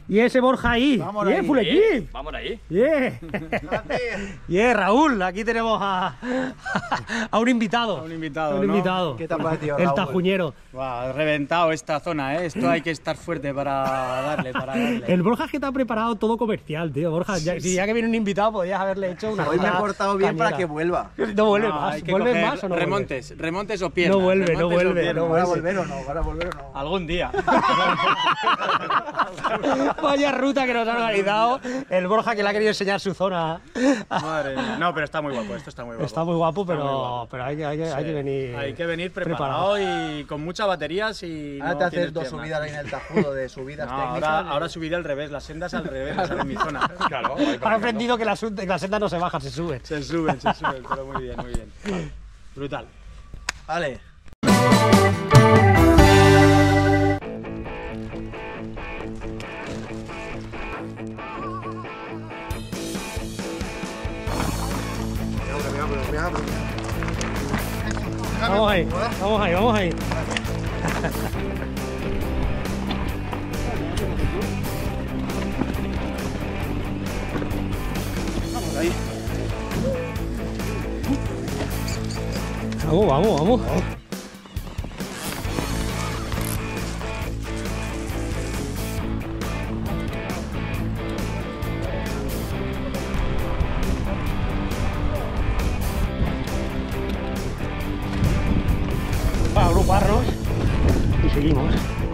Y ese Borja ahí. Vamos Yeah, ahí. full equip. Vamos ahí. Yeah. Yeah, Raúl, aquí tenemos a un invitado. A un invitado, A un ¿no? invitado. ¿Qué te ha parecido, El Raúl? tajuñero. Buah, reventado esta zona, ¿eh? Esto hay que estar fuerte para darle, El Borja es que te ha preparado todo comercial, tío. Borja, ya que viene un invitado, podrías haberle hecho una. Hoy me he ruta portado bien para cañera. que vuelva. No vuelve No, más. hay que ¿Vuelve coger más o no? remontes o piernas. No vuelve, no remontes o vuelve, piernas. no ¿Van a vuelve. volver o no? ¿Van a volver o no? Algún día. Vaya ruta que nos ha organizado el Borja, que le ha querido enseñar su zona. Madre mía. No, pero está muy guapo, esto está muy guapo. Está muy guapo, Está muy pero, guapo. pero hay que venir. Hay que venir preparado y con muchas baterías y Ahora no te haces tienes dos piernas. subidas ahí en el Tajudo de subidas No, técnicas. ahora subiré al revés, las sendas al revés, esa es mi zona. Claro. Han aprendido que las sendas no se bajan, se suben. Se suben, pero muy bien, muy bien. Brutal. Vale. Vamos ahí, vamos ahí, vamos ahí. Vamos ahí. Vamos, vamos, vamos. Para agruparnos y seguimos.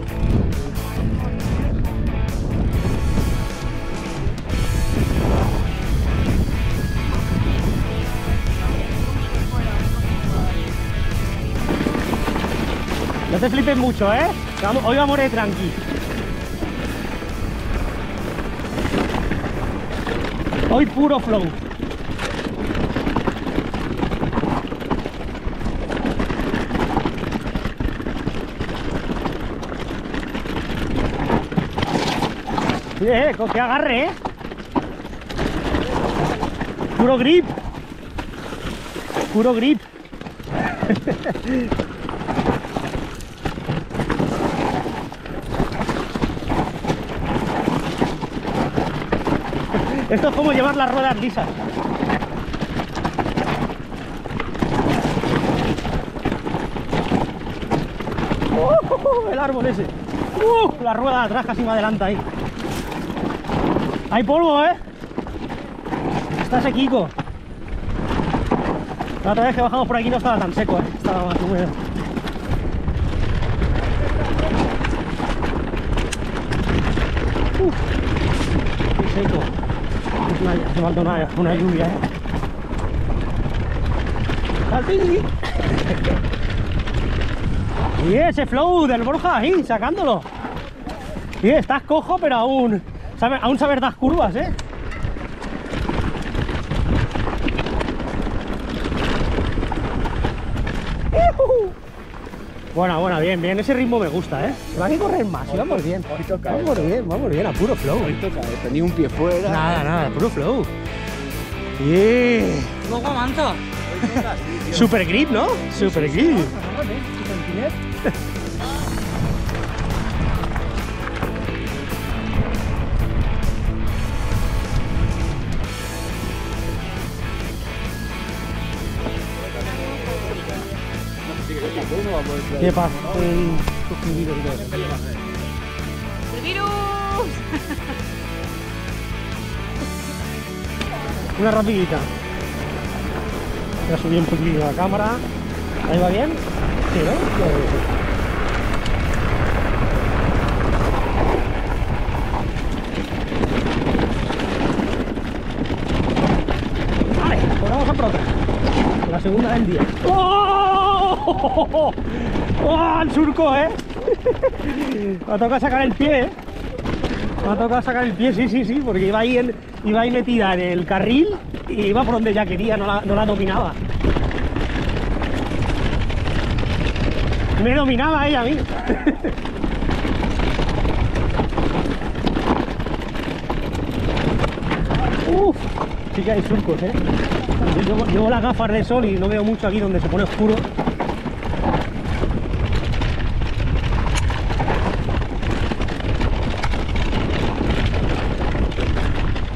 No te flipes mucho, ¿eh? Hoy vamos de tranqui. Hoy puro flow. Con que agarre, ¿eh? Puro grip. Puro grip. Esto es como llevar las ruedas lisas. El árbol ese. La rueda de atrás casi me adelanta ahí. Hay polvo, ¿eh? Está sequico. La otra vez que bajamos por aquí no estaba tan seco, ¿eh? Estaba más húmedo. Qué seco. Hace falta una lluvia, ¿eh? ¡Saltini! Y ese flow del Borja ahí, sacándolo. Y estás cojo, pero aún sabes dar curvas, ¿eh? Bueno, bien, ese ritmo me gusta, ¿eh? Va a que correr más, y vamos bien. Vamos bien, a puro flow. Hoy toca, tenía un pie fuera. Nada, puro flow. Yeah. Luego manto. Super grip, ¿no? Super grip. ¿Qué pasa? Suscribido y todo. ¡El virus! Una rapidita. Voy a subir un poquito la cámara. ¿Ahí va bien? Sí, ¿no? Yo creo que sí. Vale, pues vamos a por otra. La segunda del día. ¡Oh! ¡Oh! ¡El surco, eh! Me ha tocado sacar el pie, eh. Me ha tocado sacar el pie, sí, porque iba ahí metida en el carril y iba por donde ella quería, no la dominaba. Me dominaba ella a mí. Uf, sí que hay surcos, ¿eh? Yo llevo las gafas de sol y no veo mucho aquí donde se pone oscuro.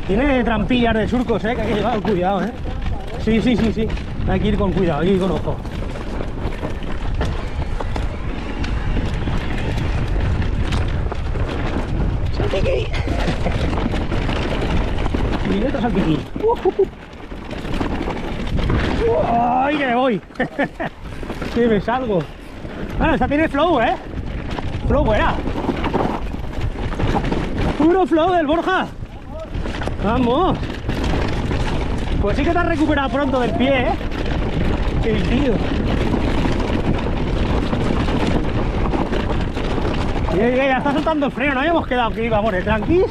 Tiene trampillas de surcos, que hay que llevar cuidado, Sí, sí, sí, sí. Hay que ir con cuidado, hay que ir con ojo. ¡Salpiqui! Directo salpiqui. ¡Ay, que me voy! Que me salgo. Bueno, esta tiene flow, Flow buena. Puro flow del Borja. Vamos. Pues sí que te has recuperado pronto del pie, El tío. Ya está soltando el freno, no habíamos quedado que íbamos de tranquis.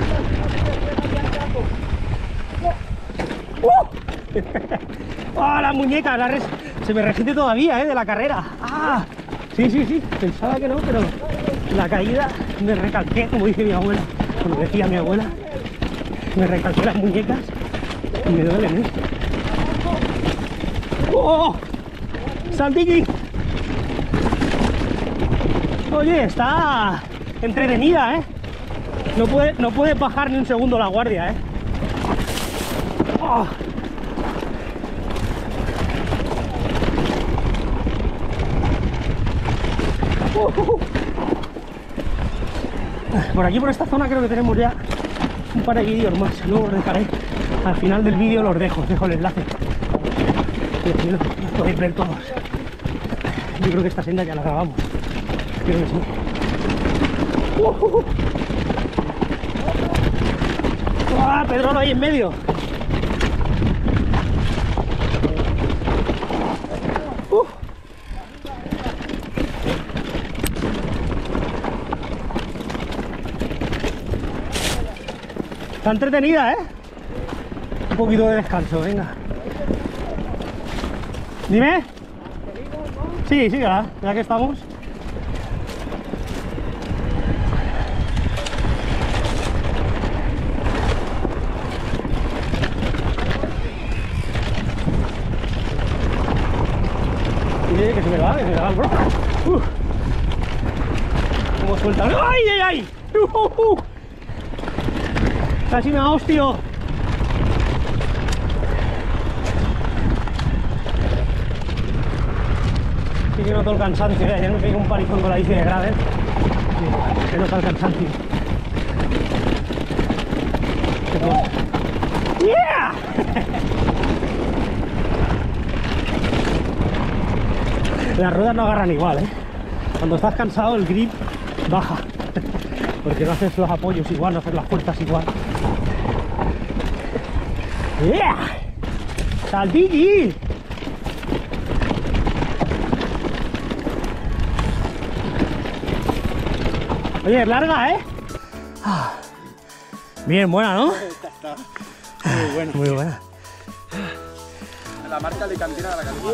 ¡Oh, las muñecas! Se me resiste todavía, de la carrera. ¡Ah! Sí, sí, sí. Pensaba que no, pero la caída me recalqué, como dice mi abuela. Como decía mi abuela, me recalqué las muñecas y me duelen, ¡Oh! ¡Saltiqui! Oye, está entretenida, No puede bajar ni un segundo la guardia, ¡Oh! Por aquí, por esta zona, creo que tenemos ya un par de vídeos más. Luego os dejaré al final del vídeo, os dejo el enlace y así los podéis ver todos. Yo creo que esta senda ya la grabamos, creo que sí. ¡Ah, Pedro, ahí en medio! Está entretenida, Un poquito de descanso, venga. Dime. Sí, sí, ya que estamos. Que se me va el bro. Como suelta. ¡Ay, ay, ay! Casi me hostio. Sí que noto el cansancio, ayer me pegué un palizón con la bici de gravel. Sí, se nota el cansancio. ¡Yeah! Las ruedas no agarran igual, Cuando estás cansado el grip baja. Porque no haces los apoyos igual, no haces las fuerzas igual. ¡Yeah! ¡Saltiqui! Oye, es larga, Bien, buena, ¿no? Está muy buena. Muy buena. La marca de cantina de la cantina.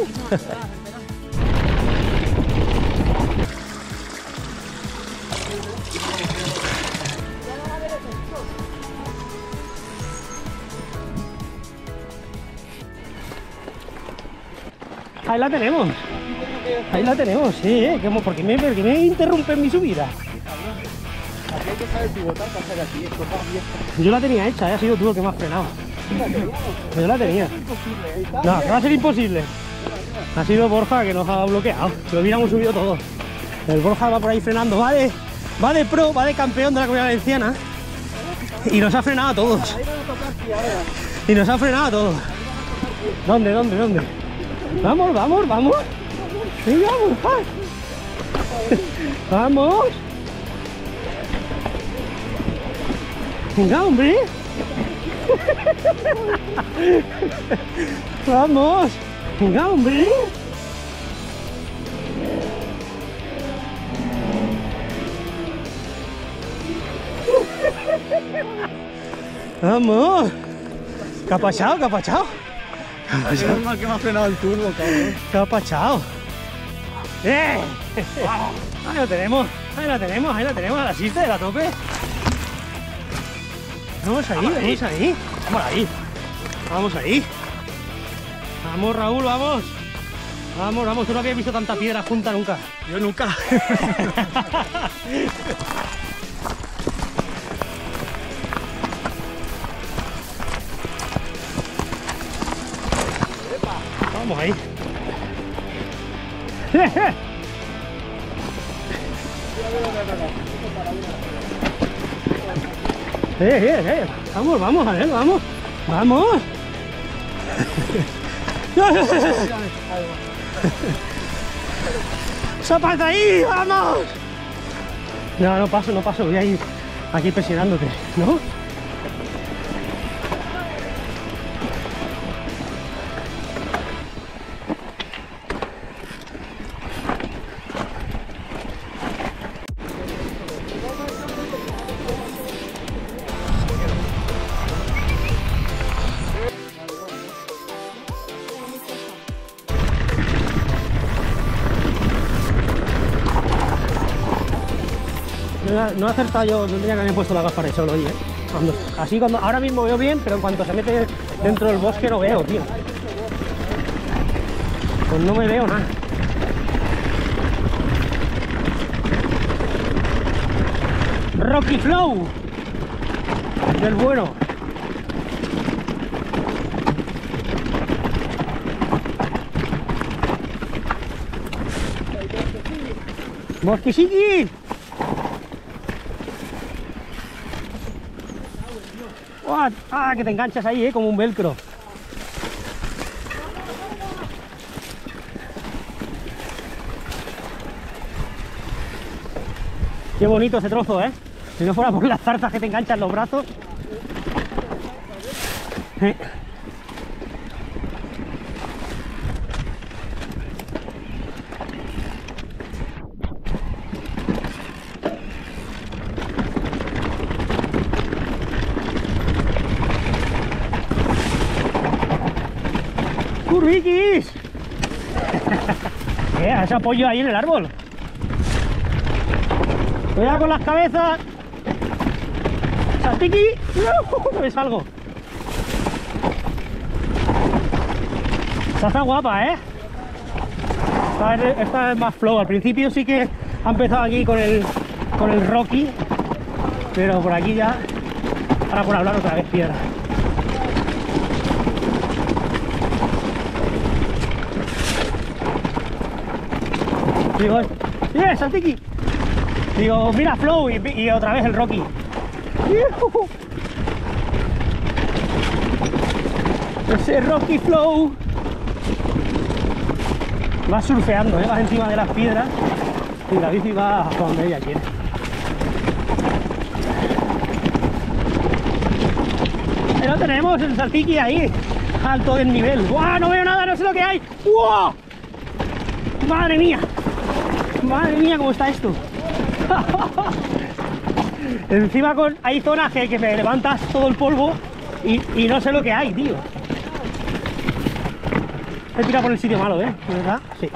Ahí la tenemos. Ahí la tenemos, sí, porque me interrumpen mi subida. Aquí hay que saber pivotar para hacer aquí. Esto está bien. Yo la tenía hecha, ha sido tú el que me has frenado. Yo la tenía. No, que va a ser imposible. Ha sido Borja que nos ha bloqueado. Lo hubiéramos subido todos. El Borja va por ahí frenando, va de pro, va de campeón de la Comunidad Valenciana. Y nos ha frenado a todos. Y nos ha frenado a todos. ¿Dónde? Vamos. Venga, Borja. Vamos. Venga, hombre. Vamos. Venga, hombre. Vamos. ¿Qué ha pasado? Es mal que me ha frenado el turbo, cabrón. ¿Qué ha pasado? Ahí lo tenemos, ahí la tenemos, a la sista de la tope. Vamos ahí. Vamos, Raúl, vamos. Vamos, tú no habías visto tanta piedra junta nunca. Yo nunca. Vamos ahí. Vamos, vamos, a ver, vamos. Vamos. ¡Zapata ahí! ¡Vamos! No, no paso, voy a ir aquí presionándote, ¿no? No he acertado yo, no tenía que haber puesto la gafas de sol hoy, ¿eh? Cuando, ahora mismo veo bien, pero en cuanto se mete dentro del bosque no veo, tío. Pues no me veo nada. Rocky Flow del bueno. ¡Mosquisiki! ¡Ah, que te enganchas ahí, como un velcro! Qué bonito ese trozo, ¿eh? Si no fuera por las zarzas que te enganchan los brazos. ¡Curriquis! Ese apoyo ahí en el árbol. Cuidado con las cabezas. ¡Saltiqui! ¡No! ¿Ves algo? Esta está guapa, ¿eh? Esta es más flow. Al principio sí que ha empezado aquí con el Rocky, pero por aquí ya, ahora por hablar otra vez piedra. Digo, Saltiqui. Digo, mira Flow y otra vez el Rocky. Ese Rocky Flow. Va surfeando, vas encima de las piedras y la bici va a donde ella quiere. Ahí lo tenemos, el Saltiqui ahí, alto del nivel. ¡Guau! No veo nada, no sé lo que hay. ¡Guau! ¡Madre mía! ¡Madre mía, cómo está esto! Encima hay zonas que me levantas todo el polvo y no sé lo que hay, tío. He tirado por el sitio malo, ¿eh? ¿Verdad? Sí.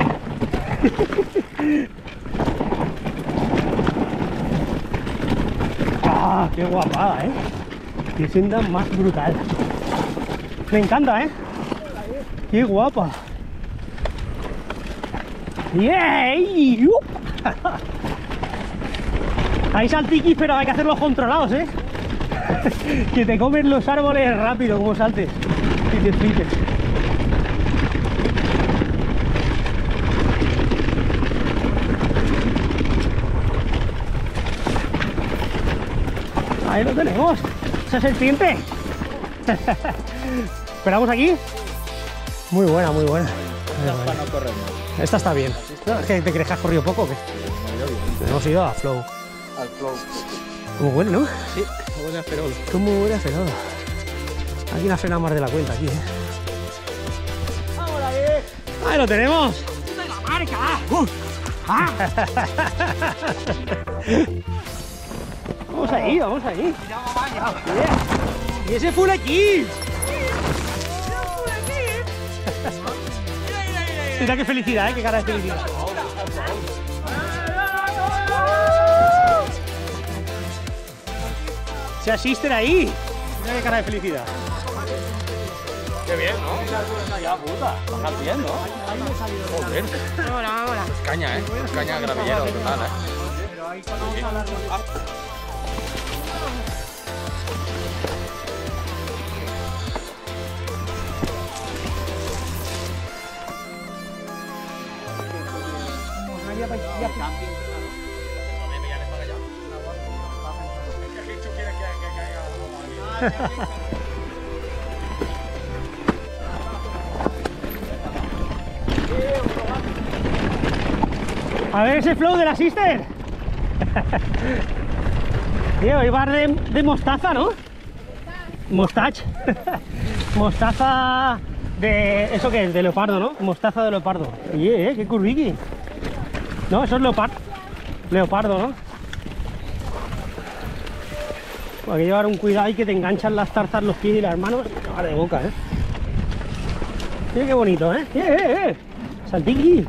¡Ah! ¡Qué guapada, eh! ¡Qué senda más brutal! Me encanta, ¿eh? ¡Qué guapa! ¡Yey! Hay saltiquis, pero hay que hacerlos controlados, ¿eh? Que te comen los árboles rápido, como saltes y te flipes. Ahí lo tenemos, esa serpiente. ¿Esperamos aquí? Muy buena, muy buena. Para no correr más. Esta está bien. ¿Es que te crees que has corrido poco o qué? Hemos ido a Flow. Al Flow. Como bueno, ¿no? Sí, buena feroz. Como buena frenada. Aquí una frena más de la cuenta aquí, ¿eh? ¡Vámonos ahí! ¡Ahí lo tenemos! Vamos ahí, vamos ahí. Y ese full aquí. Mira qué felicidad, ¿eh? Qué cara de felicidad. Se asisten ahí. Mira qué cara de felicidad. Qué bien, ¿no? Ya, puta. Bajar bien, ¿no? Joder. Vámonos. Es caña, ¿eh? Es caña gravillero total, ¿eh? ya. A ver ese flow de la Sister. Tío, hay bar de mostaza, ¿no? Mostache. Mostaza de... ¿Eso qué es? De leopardo, ¿no? Mostaza de leopardo. Oye, qué curriqui. No, eso es leopardo. Leopardo, ¿no? Hay que llevar un cuidado y que te enganchan las tarzas, los pies y las manos. Ah, de boca, ¿eh? Mira qué bonito, ¿eh? Saltiqui.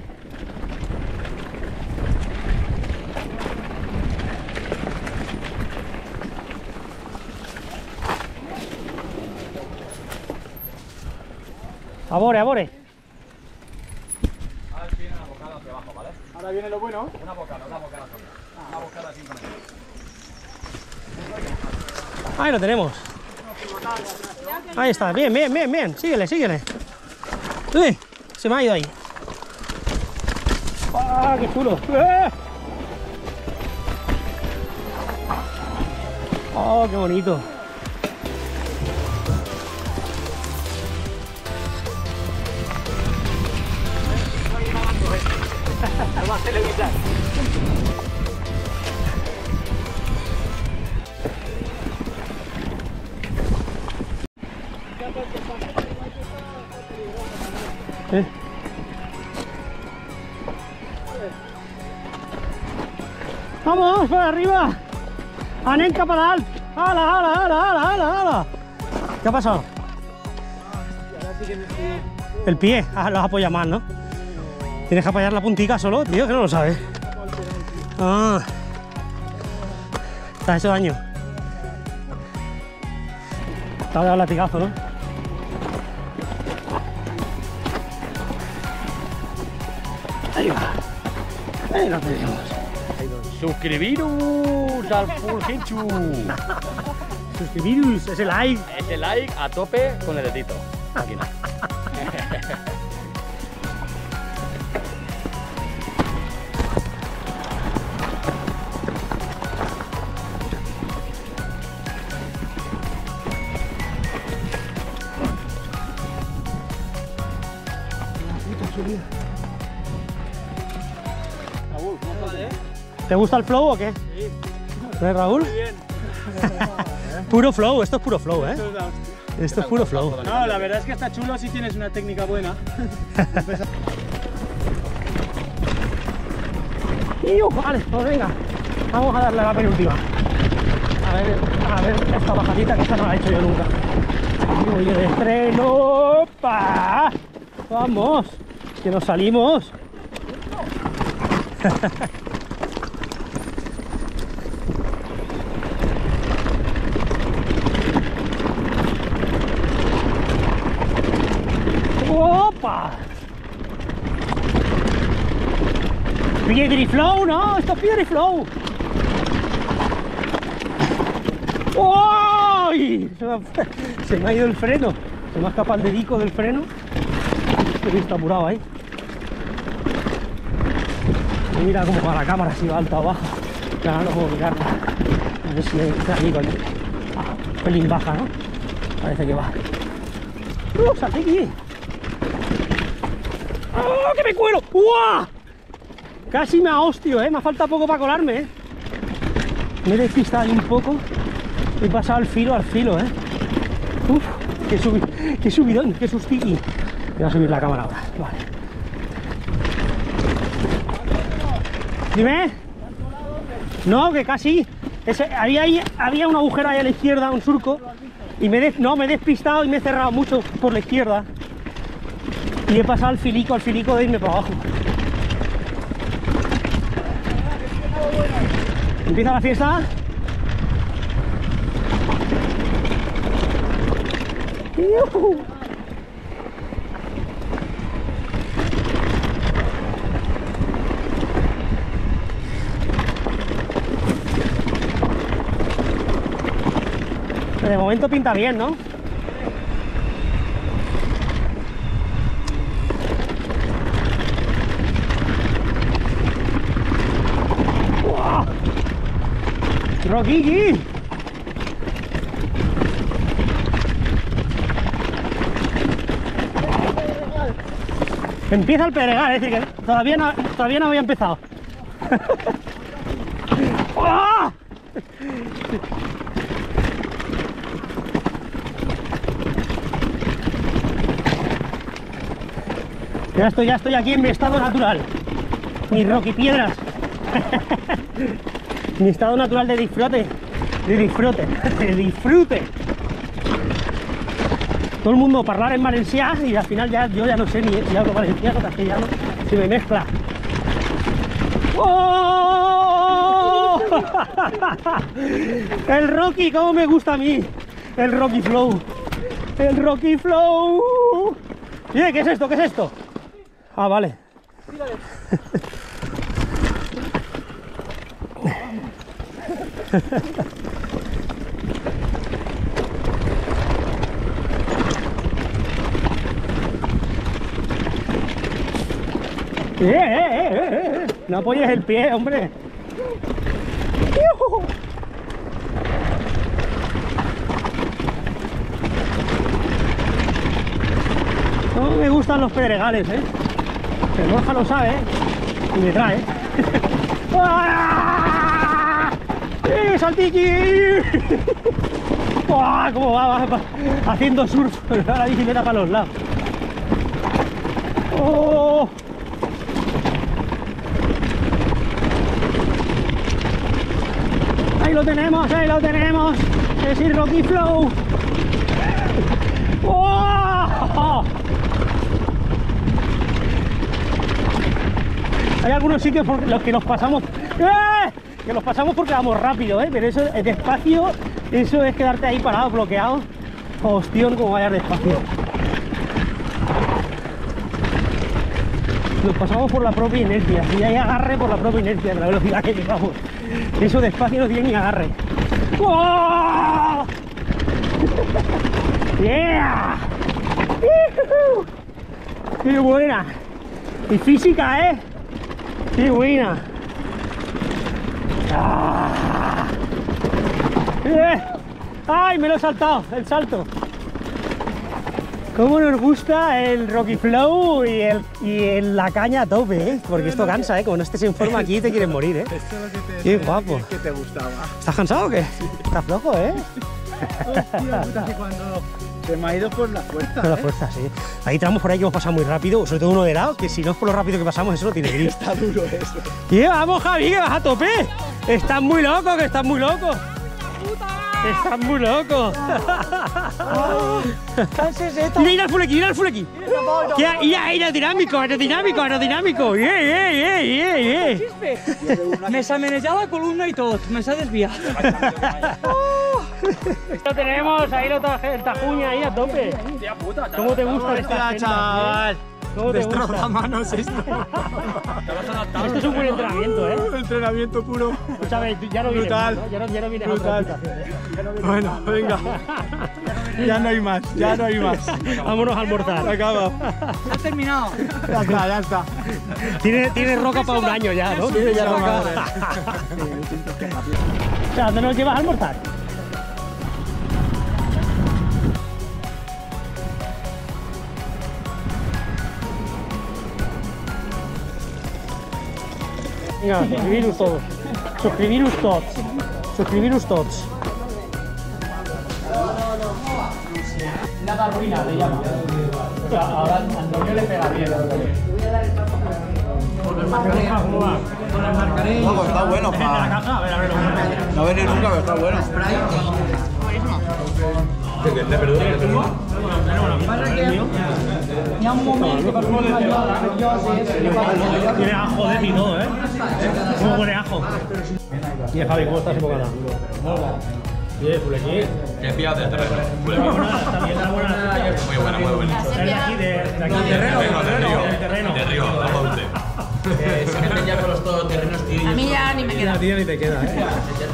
Abore. Ahora viene una bocada hacia abajo, ¿vale? Ahora viene lo bueno. Una bocada solo. Una bocada simplemente. Ahí lo tenemos. Ahí está, bien. Síguele. Uy, se me ha ido ahí. ¡Ah, qué chulo! ¡Oh, qué bonito! ¡Vamos, para arriba! ¡Anem cap a dalt! ¡Hala! ¿Qué ha pasado? El pie, lo has apoyado mal, ¿no? Tienes que apoyar la puntica solo, tío, que no lo sabes. Ah, te has hecho daño. Te ha dado el latigazo, ¿no? Ahí va. Ahí lo tenemos. Suscribiros al Fulgenchu. Suscribiros, ese like. Ese like a tope con el dedito. Aquí no. ¿Te gusta el flow o qué? Sí. ¿No, Raúl? Muy bien. Puro flow, esto es puro flow, ¿eh? Esto es puro flow. No, la verdad es que está chulo si tienes una técnica buena. Vale, pues venga, vamos a darle a la penúltima. A ver esta bajadita, que esta no la he hecho yo nunca. Voy de estreno. ¡Pa! Vamos, que nos salimos. ¡Opa! Piedriflow, ¿no? Esto es Piedriflow. ¡Uy! Se me ha ido el freno. Se me ha escapado el dedico del freno. Estoy está apurado ahí. Y mira cómo va la cámara, si va alta o baja. Ya no puedo mirarla. A ver si está ahí con pelín baja, ¿no? Parece que va. ¡Salté aquí! ¡Oh, que me cuelo! ¡Uah! Casi me ahostio, me ha faltado poco para colarme, Me he despistado ahí un poco. He pasado al filo, Uf, qué subidón, qué sustiqui. Voy a subir la cámara ahora, vale. Dime. No, que casi. Había un agujero ahí a la izquierda, un surco. Y me he despistado y me he cerrado mucho por la izquierda. Y he pasado al filico de irme para abajo. ¿Empieza la fiesta? ¡Yuhu! De momento pinta bien, ¿no? Rocky. Empieza el pedregal, es decir, que todavía no había empezado. ¡Oh! Ya estoy aquí en mi estado natural. Mis Rocky piedras. Mi estado natural de disfrute. De disfrute. Todo el mundo hablar en valencià y al final yo ya no sé ni si hablo valenciano o castellano, se me mezcla. ¡Oh! El Rocky, cómo me gusta a mí. El Rocky Flow. El Rocky Flow. ¿Qué es esto? ¿Qué es esto? Ah, vale. No apoyes el pie, hombre. No me gustan los pedregales, ¿eh? El Borja lo sabe, ¿eh? Y me trae. ¡Ah! ¡Saltiqui! ¡Ah! ¿Cómo va haciendo surf? La bicicleta para los lados. ¡Oh! Ahí lo tenemos. Es el Rocky Flow. ¡Oh! Hay algunos sitios por los que nos pasamos, que los pasamos porque vamos rápido, pero eso es despacio, eso es quedarte ahí parado, bloqueado. Hostión, como vayas despacio. Nos pasamos por la propia inercia, y hay agarre por la propia inercia de la velocidad que llevamos. Eso despacio no tiene ni agarre. ¡Oh! ¡Yeah! ¡Qué buena! Y física, ¿eh? ¡Qué buena! ¡Ah! ¡Ay, me lo he saltado! El salto. Cómo nos gusta el Rocky Flow y la caña a tope, ¿eh? Porque esto cansa, ¿eh? Como no estés en forma aquí te quieres morir, ¿eh? Esto es lo que te Qué guapo. que te gustaba. ¿Estás cansado o qué? Estás flojo, ¿eh? Hostia puta, que cuando se me ha ido por la fuerza. Con la fuerza, sí. Hay tramos por ahí que hemos pasado muy rápido, sobre todo uno de lado, que si no es por lo rápido que pasamos, eso no tiene gris. Está duro eso. ¡Y vamos, Javi, que vas a tope! ¡Estás muy loco, que estás muy loco! ¡Estás muy loco! Mira el full aquí, mira el full aquí. Mira, aerodinámico. Me s'ha menjat la columna i tot, me s'ha desviat. Lo tenemos, ahí el tajuña ahí a tope. ¿Cómo te gusta esta chaval? ¿Cómo te gusta? Manos esto. Esto es un buen entrenamiento, ¿eh? Entrenamiento puro. Escúchame, ya no vienes, Brutal. ¿no? Ya no vienes a Brutal. otra habitación, ¿eh? Bueno, venga. Ya no hay más, ya no hay más. Vámonos a almorzar. Acaba. S'ha terminat. Ya está. Tiene roca para un año ya, ¿no? Tiene ya roca. O sea, ¿dónde nos llevas a almorzar? Vinga, subscribir-vos tots. Subscribir-vos tots. Nada ruina le llama. Ahora Antonio le pega bien. ¿Cómo va? No, pues está bueno, La caja, a ver. No ha venido nunca, pero está bueno. Hi ha un moment que per molt major, Tiene ajo de y todo, ¿eh? ¿Cómo huele ajo? Y Javi, ¿cómo estás en Bocata? Bien, Fulequí. ¿Qué pillas del terreno? Muy buena. De aquí, de aquí. Del terreno. De Río, vamos a usted. Se meten ya con los todoterrenos, tío. a mi ja ni me queda. Tío, ni te queda, ¿eh?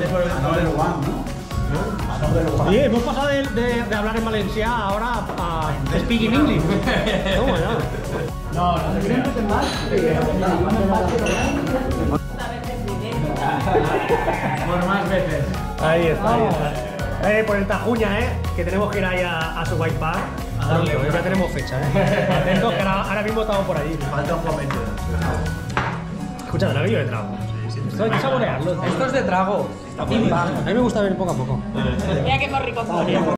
Sí, hemos pasado de hablar en valencià ahora a speaking English. ¿Cómo no? Por más veces. Ahí está, ahí está. Por el Tajuña, que tenemos que ir ahí a su White Park. A darle, ya tenemos fecha, Atentos, que ahora mismo estamos por allí. Falta un momento. Escucha, ¿te la vídeo de trago? Esto hay que saborearlo. Esto es de trago. A mí me gusta ver poco a poco. Mira qué rico.